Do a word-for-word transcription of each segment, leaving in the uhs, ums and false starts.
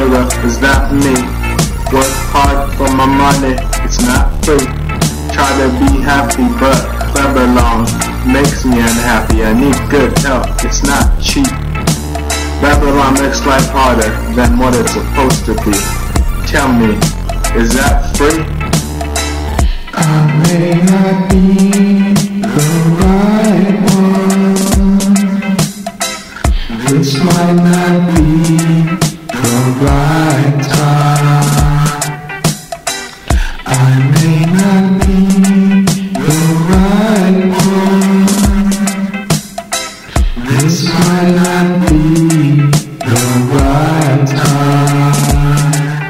mirror, is that me? Work hard for my money, it's not free. Try to be happy, but Babylon makes me unhappy. I need good help, it's not cheap. Babylon makes life harder than what it's supposed to be. Tell me, is that free? I may not be the right one. This might not be the right time. I may not be the right one. This might not be the right time.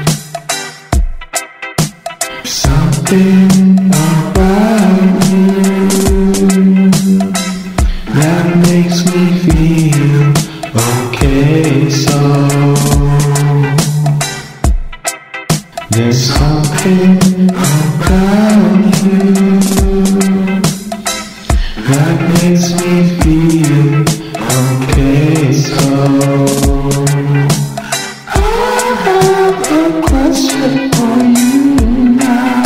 Something about you that makes me feel okay, so there's something about you that makes me feel okay, so I have a question for you now.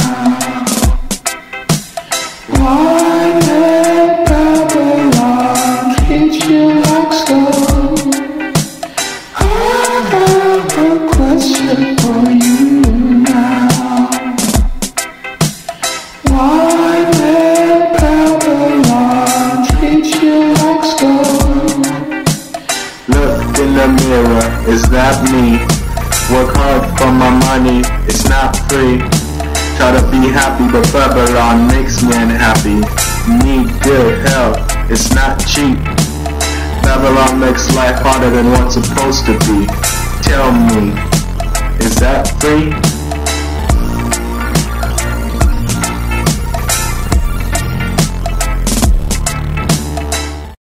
Why did Babylon treat you like so? I have a question for you now. Why did Babylon treat you like so? Look in the mirror, is that me? Work hard for my money, it's not free. Try to be happy, but Babylon makes me unhappy. Need good help, it's not cheap. Babylon makes life harder than what's supposed to be. Tell me, is that free?